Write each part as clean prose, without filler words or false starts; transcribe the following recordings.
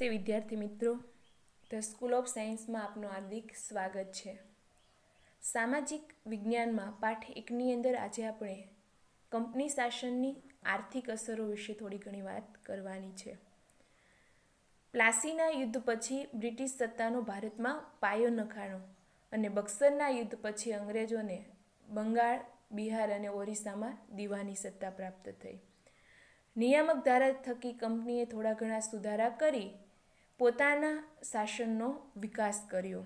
નમસ્તે વિદ્યાર્થી મિત્રો, ધ સ્કૂલ ઓફ સાયન્સમાં આપનું હાર્દિક સ્વાગત છે। સામાજિક વિજ્ઞાનમાં પાઠ 1ની અંદર આજે આપણે કંપની શાસનની આર્થિક અસરો વિશે થોડી ઘણી વાત કરવાની છે। પ્લાસીના યુદ્ધ પછી બ્રિટિશ સત્તાનો ભારતમાં પાયો નખાણો અને બક્સરના યુદ્ધ પછી અંગ્રેજોને બંગાળ, બિહાર અને ઓરિસ્સામાં દીવાની સત્તા પ્રાપ્ત થઈ। નિયામક ધારા થકી કંપનીએ થોડા ઘણા સુધારા કરી પોતાના શાસનનો વિકાસ કર્યો।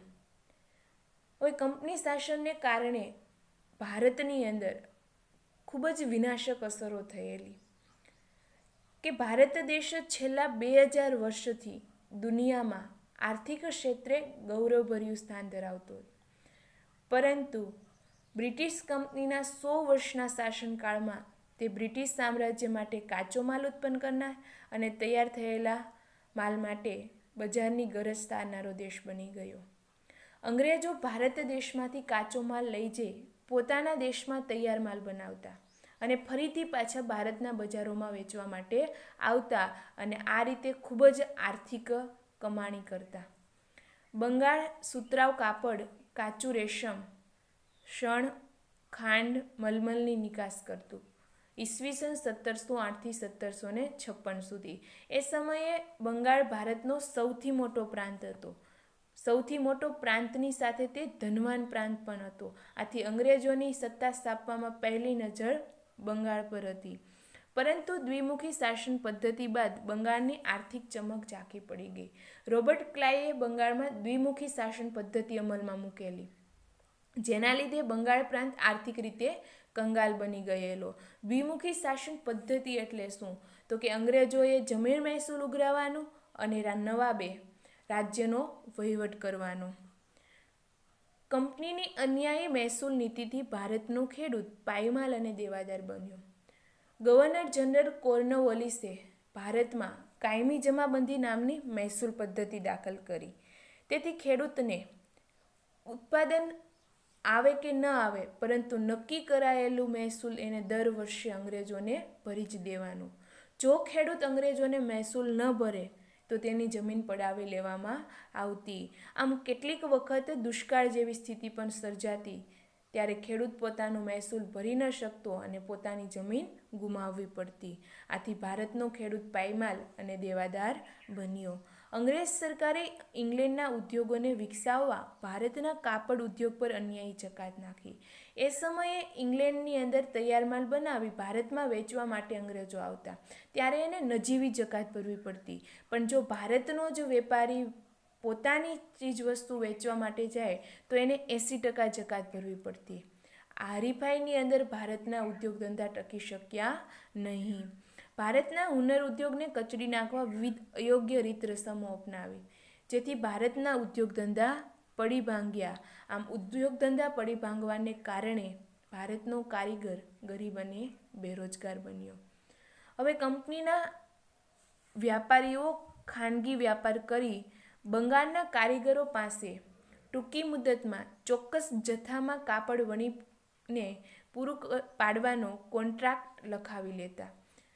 હવે કંપની શાસનને કારણે ભારતની અંદર ખૂબ જ વિનાશક અસરો થયેલી કે ભારત દેશ છેલ્લા 2000 વર્ષથી દુનિયામાં આર્થિક ક્ષેત્રે ગૌરવભર્યું સ્થાન ધરાવતો હતો, પરંતુ બ્રિટિશ કંપનીના 100 વર્ષના શાસનકાળમાં તે બ્રિટિશ સામ્રાજ્ય માટે કાચો માલ ઉત્પન્ન કરનાર અને તૈયાર થયેલા માલ માટે બજારની ગરજ તારનારો દેશ બની ગયો। અંગ્રેજો ભારત દેશમાંથી કાચો માલ લઈ જઈ પોતાના દેશમાં તૈયાર માલ બનાવતા અને ફરીથી પાછા ભારતના બજારોમાં વેચવા માટે આવતા અને આ રીતે ખૂબ જ આર્થિક કમાણી કરતા। બંગાળ સુતરાઉ કાપડ, કાચું રેશમ, શણ, ખાંડ, મલમલની નિકાસ કરતું। ઈસવીસન 1708થી 1756 સુધી એ સમયે બંગાળ ભારતનો સૌથી મોટો પ્રાંત હતો। સૌથી મોટો પ્રાંતની સાથે તે ધનવાન પ્રાંત પણ હતો। આથી અંગ્રેજોની સત્તા સ્થાપવામાં પહેલી નજર બંગાળ પર હતી, પરંતુ દ્વિમુખી શાસન પદ્ધતિ બાદ બંગાળની આર્થિક ચમક ઝાંખી પડી ગઈ। રોબર્ટ ક્લાઇવે બંગાળમાં દ્વિમુખી શાસન પદ્ધતિ અમલમાં મૂકેલી, જેના લીધે બંગાળ પ્રાંત આર્થિક રીતે કંગાલ બની ગયેલો। દ્વિમુખી શાસન પદ્ધતિ એટલે શું? તો કે અંગ્રેજોએ જમીન મહેસૂલ ઉઘરાવવાનું અને નવાબે રાજ્યનો વહીવટ કરવાનો। કંપનીની અન્યાયી મહેસૂલ નીતિથી ભારતનો ખેડૂત પાયમાલ અને દેવાદાર બન્યો। ગવર્નર જનરલ કોર્નવોલિસે ભારતમાં કાયમી જમાબંધી નામની મહેસૂલ પદ્ધતિ દાખલ કરી। તેથી ખેડૂતને ઉત્પાદન આવે કે ન આવે, પરંતુ નક્કી કરાયેલું મહેસૂલ એને દર વર્ષે અંગ્રેજોને ભરી જ દેવાનું। જો ખેડૂત અંગ્રેજોને મહેસૂલ ન ભરે તો તેની જમીન પડાવી લેવામાં આવતી। આમ કેટલીક વખત દુષ્કાળ જેવી સ્થિતિ પણ સર્જાતી, ત્યારે ખેડૂત પોતાનું મહેસૂલ ભરી ન શકતો અને પોતાની જમીન ગુમાવવી પડતી। આથી ભારતનો ખેડૂત પાયમાલ અને દેવાદાર બન્યો। અંગ્રેજ સરકારે ઇંગ્લેન્ડના ઉદ્યોગોને વિકસાવવા ભારતના કાપડ ઉદ્યોગ પર અન્યાયી જકાત નાખી। એ સમયે ઇંગ્લેન્ડની અંદર તૈયાર માલ બનાવી ભારતમાં વેચવા માટે અંગ્રેજો આવતા, ત્યારે એને નજીવી જકાત ભરવી પડતી। પણ જો ભારતનો જ વેપારી પોતાની ચીજ વસ્તુ વેચવા માટે જાય તો એને 80% જકાત ભરવી પડતી। આ હરીફાઈની અંદર ભારતના ઉદ્યોગ ધંધા ટકી શક્યા નહીં। ભારતના હુનર ઉદ્યોગને કચડી નાખવા વિવિધ અયોગ્ય રીત રસમો અપનાવી, જેથી ભારતના ઉદ્યોગ ધંધા પડી ભાંગ્યા। આમ ઉદ્યોગ ધંધા પડી ભાંગવાને કારણે ભારતનો કારીગર ગરીબ અને બેરોજગાર બન્યો। હવે કંપનીના વ્યાપારીઓ ખાનગી વ્યાપાર કરી બંગાળના કારીગરો પાસે ટૂંકી મુદતમાં ચોક્કસ જથ્થામાં કાપડ વણીને પૂરું પાડવાનો કોન્ટ્રાક્ટ લખાવી લેતા।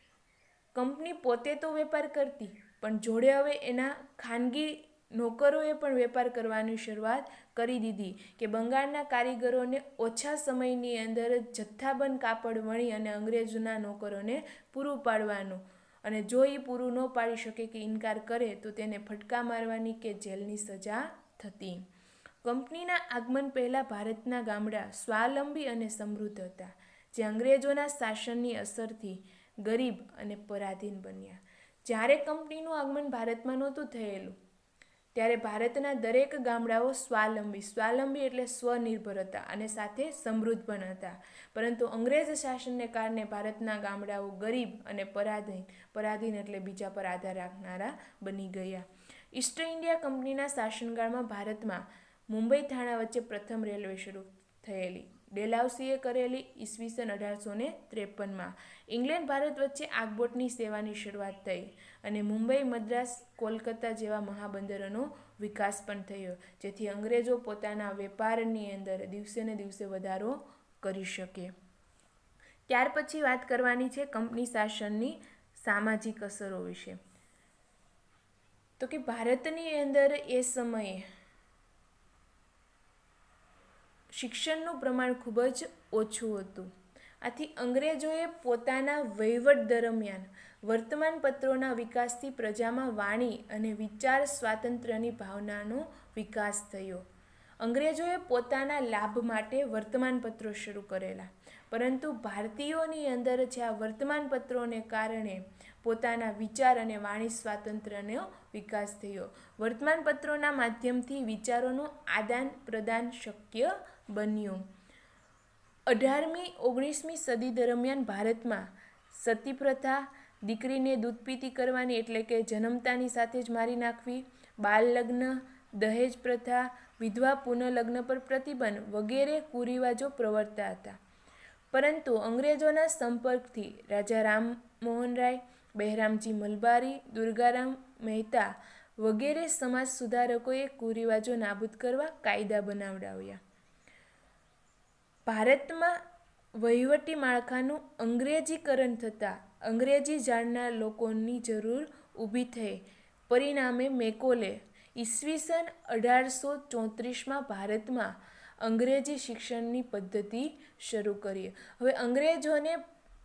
કંપની પોતે તો વેપાર કરતી, પણ જોડે હવે એના ખાનગી નોકરોએ પણ વેપાર કરવાની શરૂઆત કરી દીધી કે બંગાળના કારીગરોને ઓછા સમયની અંદર જથ્થાબંધ કાપડ વણી અને અંગ્રેજોના નોકરોને પૂરું પાડવાનું, અને જો એ પૂરું ન પાડી શકે કે ઇનકાર કરે તો તેને ફટકા મારવાની કે જેલની સજા થતી। કંપનીના આગમન પહેલાં ભારતના ગામડા સ્વાવલંબી અને સમૃદ્ધ હતા, જે અંગ્રેજોના શાસનની અસરથી ગરીબ અને પરાધીન બન્યા। જ્યારે કંપનીનું આગમન ભારતમાં નહોતું થયેલું, ત્યારે ભારતના દરેક ગામડાઓ સ્વાવલંબી એટલે સ્વનિર્ભર હતા અને સાથે સમૃદ્ધ પણ હતા, પરંતુ અંગ્રેજ શાસનને કારણે ભારતના ગામડાઓ ગરીબ અને પરાધીન એટલે બીજા પર આધાર રાખનારા બની ગયા। ઈસ્ટ ઇન્ડિયા કંપનીના શાસનકાળમાં ભારતમાં મુંબઈ થાણા વચ્ચે પ્રથમ રેલવે શરૂ થયેલી, ડેલહાઉસીએ કરેલી ઈસવીસન 1853માં। ઇંગ્લેન્ડ ભારત વચ્ચે આગબોટની સેવાની શરૂઆત થઈ અને મુંબઈ, મદ્રાસ, કોલકાતા જેવા મહાબંદરોનો વિકાસ પણ થયો, જેથી અંગ્રેજો પોતાના વેપારની અંદર દિવસે ને દિવસે વધારો કરી શકે। ત્યાર પછી વાત કરવાની છે કંપની શાસનની સામાજિક અસરો વિશે। તો કે ભારતની અંદર એ સમયે શિક્ષણનું પ્રમાણ ખૂબ જ ઓછું હતું. આથી અંગ્રેજોએ પોતાના વહીવટ દરમિયાન વર્તમાનપત્રોના વિકાસથી પ્રજામાં વાણી અને વિચાર સ્વાતંત્ર્યની ભાવનાનો વિકાસ થયો. અંગ્રેજોએ પોતાના લાભ માટે વર્તમાનપત્રો શરૂ કરેલા, પરંતુ ભારતીયોની અંદર જે આ વર્તમાનપત્રોને કારણે પોતાના વિચાર અને વાણી સ્વાતંત્ર્યનો વિકાસ થયો. વર્તમાનપત્રોના માધ્યમથી વિચારોનું આદાન પ્રદાન શક્ય બન્યું. 18મી-19મી સદી દરમિયાન ભારતમાં સતી પ્રથા, દીકરીને દૂધપીતી કરવાની એટલે કે જન્મતાની સાથે જ મારી નાખવી, બાળ લગ્ન, દહેજ પ્રથા, વિધવા પુનઃલગ્ન પર પ્રતિબંધ વગેરે કુરિવાજો પ્રવર્તતા હતા. પરંતુ અંગ્રેજોના સંપર્કથી રાજા રામમોહન રાય, બહેરામજી મલબારી, દુર્ગારામ મહેતા વગેરે સમાજ સુધારકોએ કુરિવાજો નાબૂદ કરવા કાયદા બનાવડાવ્યા. ભારતમાં વહીવટી માળખાનું અંગ્રેજીકરણ થતાં અંગ્રેજી જાણનાર લોકોની જરૂર ઊભી થઈ. પરિણામે મેકોલે ઈસવીસન 1834માં ભારતમાં અંગ્રેજી શિક્ષણની પદ્ધતિ શરૂ કરી. હવે અંગ્રેજોને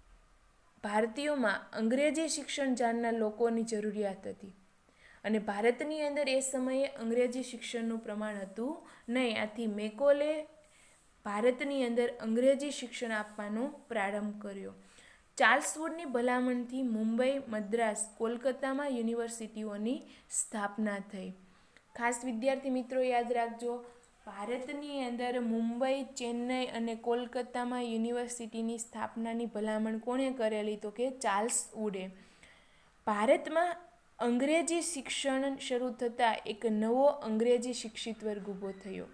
ભારતીયોમાં અંગ્રેજી શિક્ષણ જાણનાર લોકોની જરૂરિયાત હતી અને ભારતની અંદર એ સમયે અંગ્રેજી શિક્ષણનું પ્રમાણ હતું નહીં. આથી મેકોલે ભારતની અંદર અંગ્રેજી શિક્ષણ આપવાનો પ્રારંભ કર્યો. ચાર્લ્સ વુડની ભલામણથી મુંબઈ, મદ્રાસ, કોલકાતામાં યુનિવર્સિટીઓની સ્થાપના થઈ. ખાસ વિદ્યાર્થી મિત્રો યાદ રાખજો, ભારતની અંદર મુંબઈ, ચેન્નઈ અને કોલકાતામાં યુનિવર્સિટીની સ્થાપનાની ભલામણ કોણે કરેલી? તો કે ચાર્લ્સ વુડે. ભારતમાં અંગ્રેજી શિક્ષણ શરૂ થતાં એક નવો અંગ્રેજી શિક્ષિત વર્ગ ઊભો થયો.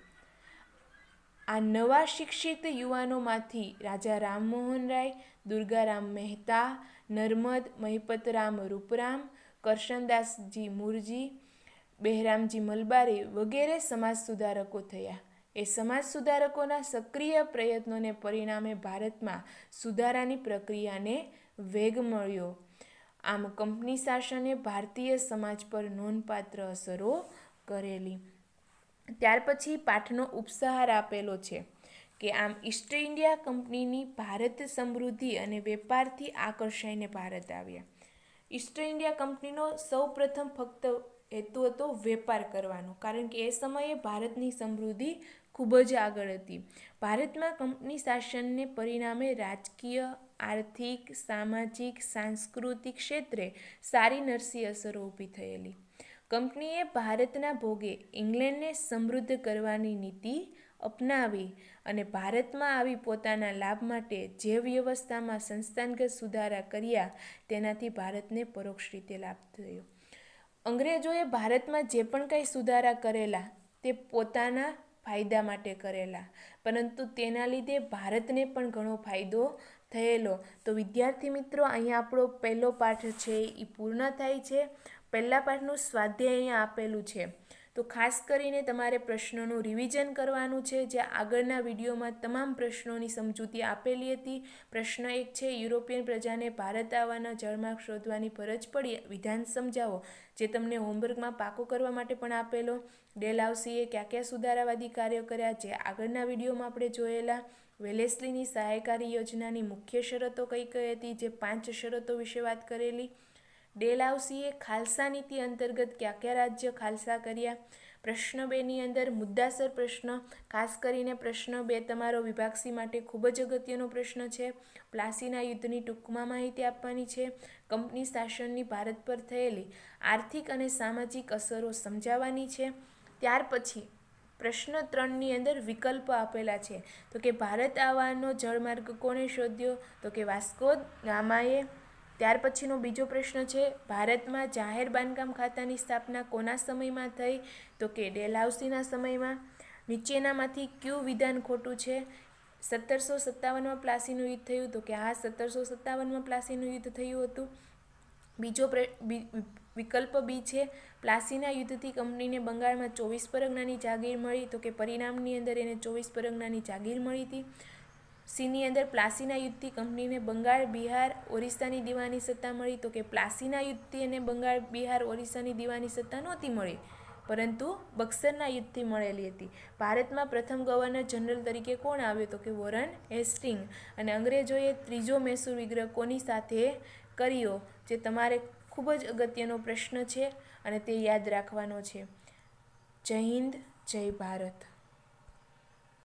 આ નવા શિક્ષિત યુવાનોમાંથી રાજા રામમોહન રાય, દુર્ગારામ મહેતા, નર્મદ મહિપતરામ રૂપરામ, કરશનદાસજી મુરજી, બહેરામજી મલબારી વગેરે સમાજ સુધારકો થયા. એ સમાજ સુધારકોના સક્રિય પ્રયત્નોને પરિણામે ભારતમાં સુધારાની પ્રક્રિયાને વેગ મળ્યો. આમ કંપની શાસને ભારતીય સમાજ પર નોંધપાત્ર અસરો કરેલી. ત્યાર પછી પાઠનો ઉપસાર આપેલો છે કે આમ ઈસ્ટ ઇન્ડિયા કંપનીની ભારત સમૃદ્ધિ અને વેપારથી આકર્ષાઈને ભારત આવ્યા. ઈસ્ટ ઇન્ડિયા કંપનીનો સૌપ્રથમ ફક્ત હેતુ હતો વેપાર કરવાનો, કારણ કે એ સમયે ભારતની સમૃદ્ધિ ખૂબ જ આગળ હતી. ભારતમાં કંપની શાસનને પરિણામે રાજકીય, આર્થિક, સામાજિક, સાંસ્કૃતિક ક્ષેત્રે સારી નરસી અસરો ઊભી થયેલી. કંપનીએ ભારતના ભોગે ઇંગ્લેન્ડને સમૃદ્ધ કરવાની નીતિ અપનાવી અને ભારતમાં આવી પોતાના લાભ માટે જે વ્યવસ્થામાં સંસ્થાગત સુધારા કર્યા તેનાથી ભારતને પરોક્ષ રીતે લાભ થયો. અંગ્રેજોએ ભારતમાં જે પણ કંઈ સુધારા કરેલા તે પોતાના ફાયદા માટે કરેલા, પરંતુ તેના લીધે ભારતને પણ ઘણો ફાયદો થયેલો. તો વિદ્યાર્થી મિત્રો, અહીંયા આપણો પહેલો પાઠ છે એ પૂર્ણ થાય છે. પહેલા પાઠનું સ્વાધ્યાય અહીંયા આપેલું છે, તો ખાસ કરીને તમારે પ્રશ્નોનું રિવિઝન કરવાનું છે. જે આગળના વિડીયોમાં તમામ પ્રશ્નોની સમજૂતી આપેલી હતી. પ્રશ્ન 1 છે, યુરોપિયન પ્રજાને ભારત આવવાના જળમાર્ગ શોધવાની ફરજ પડી, વિધાન સમજાવો, જે તમને હોમવર્કમાં પાકો કરવા માટે પણ આપેલો. ડેલહાઉસીએ કયા કયા સુધારાવાદી કાર્યો કર્યા, જે આગળના વિડીયોમાં આપણે જોયેલા. વેલેસ્લીની સહાયકારી યોજનાની મુખ્ય શરતો કઈ કઈ હતી, જે 5 શરતો વિશે વાત કરેલી. ડેલહાઉસીએ ખાલસા નીતિ અંતર્ગત કયા કયા રાજ્ય ખાલસા કર્યા. પ્રશ્ન 2ની અંદર મુદ્દાસર પ્રશ્ન, ખાસ કરીને પ્રશ્ન 2 તમારો વિભાગ સી માટે ખૂબ જ અગત્યનો પ્રશ્ન છે. પ્લાસીના યુદ્ધની ટૂંકમાં માહિતી આપવાની છે. કંપની શાસનની ભારત પર થયેલી આર્થિક અને સામાજિક અસરો સમજાવવાની છે. ત્યાર પછી પ્રશ્ન 3ની અંદર વિકલ્પ આપેલા છે. તો કે ભારત આવવાનો જળમાર્ગ કોણે શોધ્યો? તો કે વાસ્કો ગામાએ. ત્યાર પછીનો બીજો પ્રશ્ન છે, ભારતમાં જાહેર બાંધકામ ખાતાની સ્થાપના કોના સમયમાં થઈ? તો કે ડેલહાઉસીના સમયમાં. નીચેનામાંથી કયું વિધાન ખોટું છે? 1757માં પ્લાસીનું યુદ્ધ થયું, તો કે હા 1757માં પ્લાસીનું યુદ્ધ થયું હતું. બીજો વિકલ્પ બી છે, પ્લાસીના યુદ્ધથી કંપનીને બંગાળમાં 24 પરગનાની જાગીર મળી, તો કે પરિણામની અંદર એને 24 પરગનાની જાગીર મળી હતી. સીની અંદર પ્લાસીના યુદ્ધથી કંપનીને બંગાળ, બિહાર, ઓરિસ્સાની દીવાની સત્તા મળી. તો કે પ્લાસીના યુદ્ધથી અને બંગાળ, બિહાર, ઓરિસ્સાની દીવાની સત્તા નહોતી મળી, પરંતુ બક્સરના યુદ્ધથી મળેલી હતી. ભારતમાં પ્રથમ ગવર્નર જનરલ તરીકે કોણ આવ્યો? તો કે વોરન હેસ્ટિંગ. અને અંગ્રેજોએ ત્રીજો મૈસૂર વિગ્રહ કોની સાથે કર્યો? જે તમારે ખૂબ જ અગત્યનો પ્રશ્ન છે અને તે યાદ રાખવાનો છે. જય હિન્દ, જય ભારત.